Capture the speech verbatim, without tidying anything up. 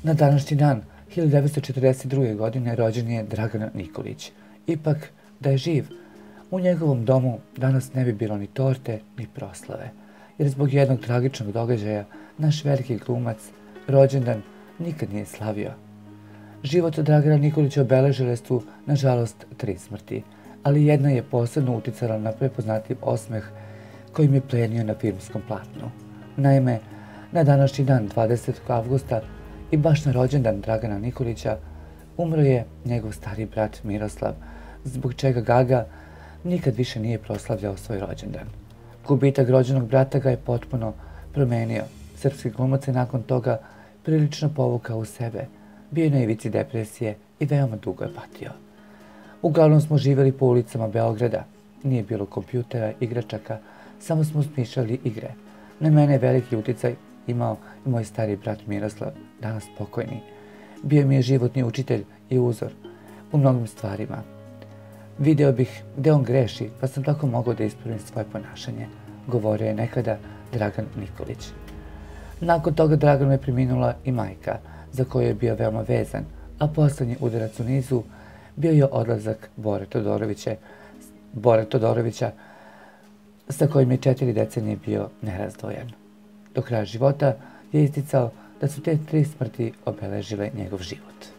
Na današnji dan, hiljadu devetsto četrdeset druge. godine, rođen je Dragan Nikolić. Ipak, da je živ, u njegovom domu danas ne bi bilo ni torte, ni proslave, jer zbog jednog tragičnog događaja naš veliki glumac rođendan nikad nije slavio. Život Dragana Nikolića obeležile su, nažalost, tri smrti, ali jedna je posebno uticala na prepoznatljiv osmeh kojim je plenio na filmskom platnu. Naime, na današnji dan, dvadesetog avgusta, i baš na rođendan Dragana Nikolića, umro je njegov stari brat Miroslav, zbog čega Gaga nikad više nije proslavljao svoj rođendan. Gubitak rođenog brata ga je potpuno promenio. Srpski glumac je nakon toga prilično povukao u sebe, bio je na ivici depresije i veoma dugo je patio. Uglavnom smo živjeli po ulicama Beograda, nije bilo kompjutera, igračaka, samo smo smišljali igre. Na mene je veliki uticaj imao i moj stari brat Miroslav, danas pokojni. Bio mi je životni učitelj i uzor u mnogim stvarima. Video bih gde on greši, pa sam tako mogao da ispravim svoje ponašanje, govorio je nekada Dragan Nikolić. Nakon toga Draganu je preminula i majka, za koju je bio veoma vezan, a poslednji udarac u nizu bio je odlazak Bore Todorovića, Bore Todorovića, sa kojim je četiri decenije bio nerazdvojen. Do kraja života je isticao da su te tri smrti obeležile njegov život.